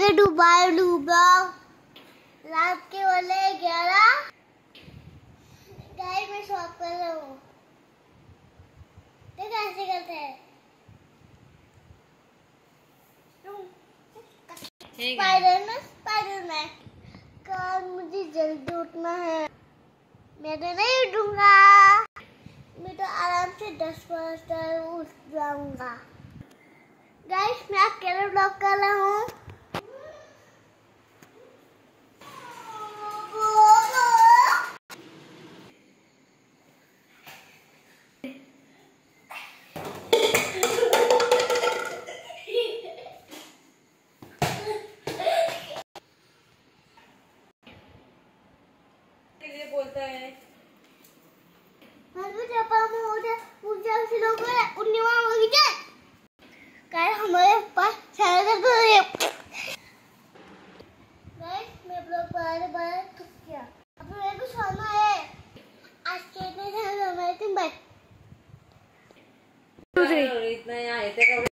के Dubai blog रात के वाले 11 गाइस मैं शॉप कर रहा हूँ। देख ऐसे करते हैं। स्पाइडरमैन कल मुझे जल्दी उठना है। मैं तो नहीं उठूंगा, मैं तो आराम से 10 बजे उठ जाऊंगा। गाइस मैं अकेले ब्लॉग कर रहा हूँ। बोलता है हमारे पास मैं ब्लॉग बार थक गया। अब मेरे को सोना है। आज के इतने तुम इतना यहाँ